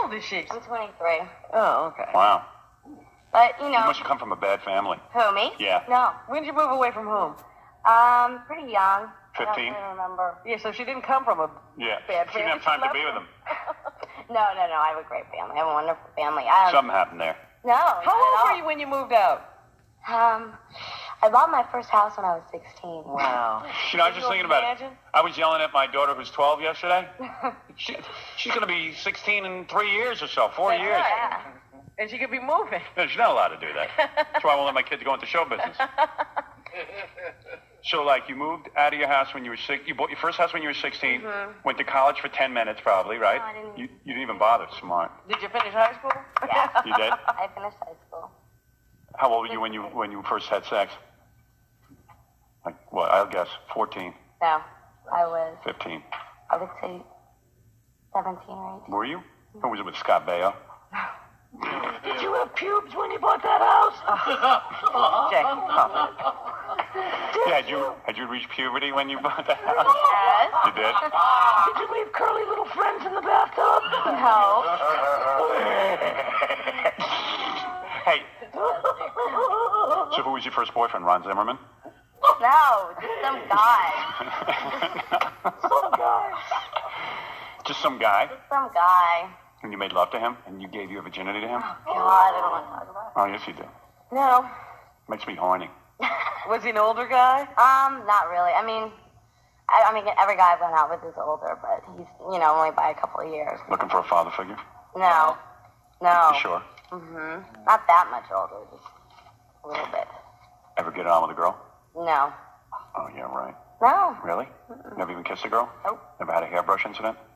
old is she? I'm 23. Oh, okay. Wow. But, you know. You must have come from a bad family. Who, me? Yeah. No. When did you move away from home? Pretty young. 15? I don't really remember. Yeah, so she didn't come from a bad She family. didn't have time to be with him. No. I have a great family. I have a wonderful family. Something happened there. No. How old were you when you moved out? I bought my first house when I was 16. Wow. You know, I was just thinking about it. I was yelling at my daughter who's 12 yesterday. She's going to be 16 in 3 years or so, 4 years. Yeah. And she could be moving. No, she's not allowed to do that. That's why I won't let my kids go into show business. So, like, you moved out of your house when you were you bought your first house when you were 16, went to college for 10 minutes probably, right? No, I didn't. You didn't even bother. Smart. Did you finish high school? Yeah. You did? I finished high school. How old were you when you first had sex? Like, what, I'll guess 14, No, I was, 15. I would say 17 or 18. Were you? Or was it with Scott Baio? Did you have pubes when you bought that house? Jackie, Yeah, had you reached puberty when you bought that house? Yes. You did? Did you leave curly little friends in the bathtub? No. Hey. So who was your first boyfriend, Ron Zimmerman? No, just some guy. Some guy. Just some guy? Just some guy. And you made love to him? And you gave your virginity to him? God, I don't want to talk about it. Oh, yes, you do. No. Makes me horny. Was he an older guy? Not really. I mean, every guy I've gone out with is older, but he's, only by a couple of years. Looking for a father figure? No. No. You sure? Not that much older, just a little bit. Ever get it on with a girl? No. Oh, yeah, right. No. Really? Never even kissed a girl? Nope. Never had a hairbrush incident?